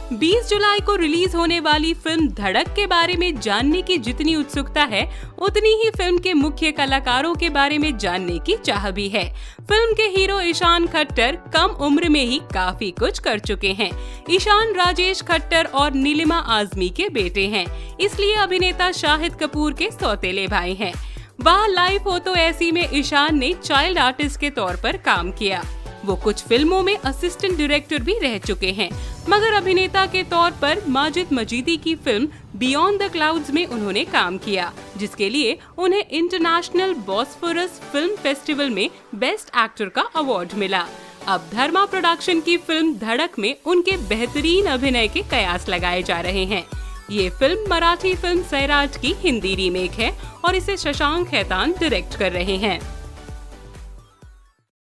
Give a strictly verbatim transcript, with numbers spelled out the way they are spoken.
बीस जुलाई को रिलीज होने वाली फिल्म धड़क के बारे में जानने की जितनी उत्सुकता है, उतनी ही फिल्म के मुख्य कलाकारों के बारे में जानने की चाह भी है। फिल्म के हीरो ईशान खट्टर कम उम्र में ही काफी कुछ कर चुके हैं। ईशान राजेश खट्टर और नीलिमा आजमी के बेटे हैं, इसलिए अभिनेता शाहिद कपूर के सौतेले भाई हैं। वाह लाइफ हो तो ऐसी में ईशान ने चाइल्ड आर्टिस्ट के तौर पर काम किया। वो कुछ फिल्मों में असिस्टेंट डायरेक्टर भी रह चुके हैं, मगर अभिनेता के तौर पर माजिद मजीदी की फिल्म बियॉन्ड द क्लाउड्स में उन्होंने काम किया, जिसके लिए उन्हें इंटरनेशनल बॉस्फोरस फिल्म फेस्टिवल में बेस्ट एक्टर का अवार्ड मिला। अब धर्मा प्रोडक्शन की फिल्म धड़क में उनके बेहतरीन अभिनय के कयास लगाए जा रहे हैं। ये फिल्म मराठी फिल्म सैराट की हिंदी रीमेक है और इसे शशांक खैतान डायरेक्ट कर रहे हैं।